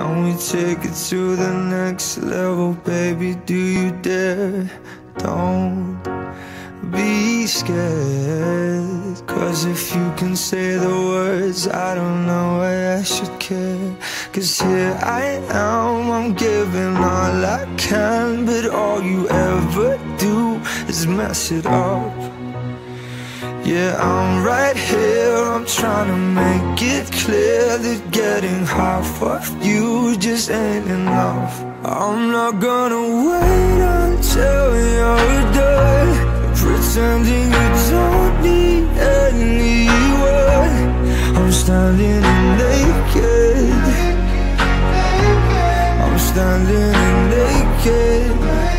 Can we take it to the next level, baby? Do you dare? Don't be scared, 'cause if you can say the words, I don't know why I should care. 'Cause here I am, I'm giving all I can, but all you ever do is mess it up. Yeah, I'm right here, I'm trying to make it clear that getting half of you just ain't enough. I'm not gonna wait until you're done pretending you don't need anyone. I'm standing naked, I'm standing naked.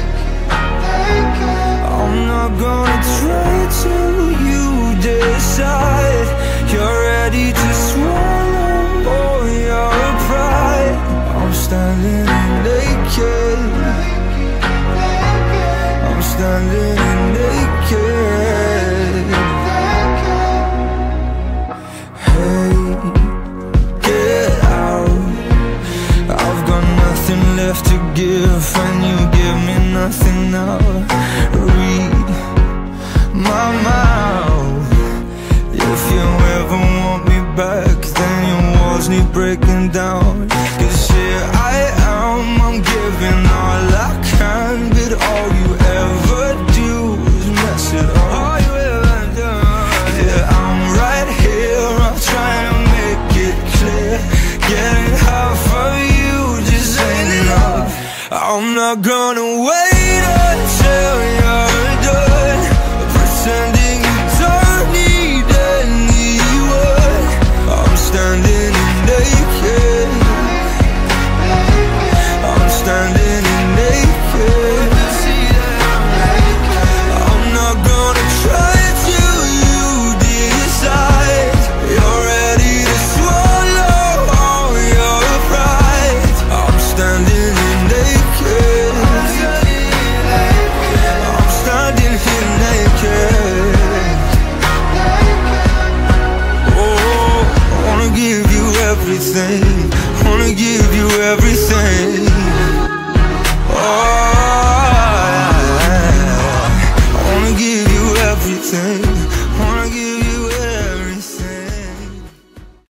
I'm not gonna try till you decide you're ready to swallow all your pride. I'm standing naked, I'm standing naked. Hey, get out, I've got nothing left to give, and you give me nothing now. Read my mouth. If you ever want me back, then your walls need breaking down. 'Cause here I am, I'm giving all I can, but all you ever do is mess it up. All you ever do. Yeah, I'm right here, I'm trying to make it clear. Getting half of you just ain't enough. I'm not gonna